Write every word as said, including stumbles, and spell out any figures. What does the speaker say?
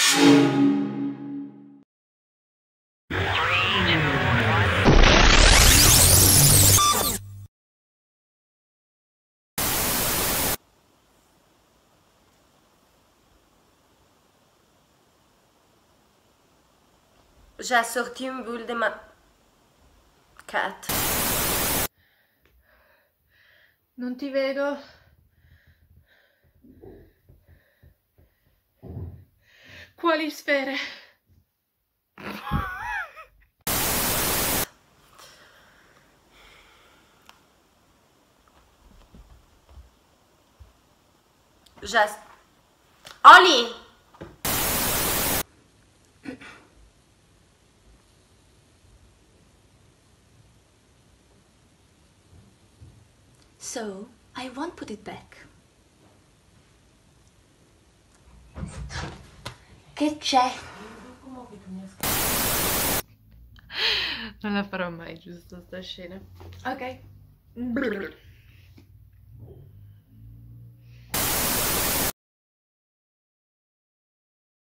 J'ai sorti une boule de ma... cat. Non ti vedo. Quali sfere? J'ai... Oli! So, I won't put it back. Che c'è? Non la farò mai, giusto, sta scena. Ok.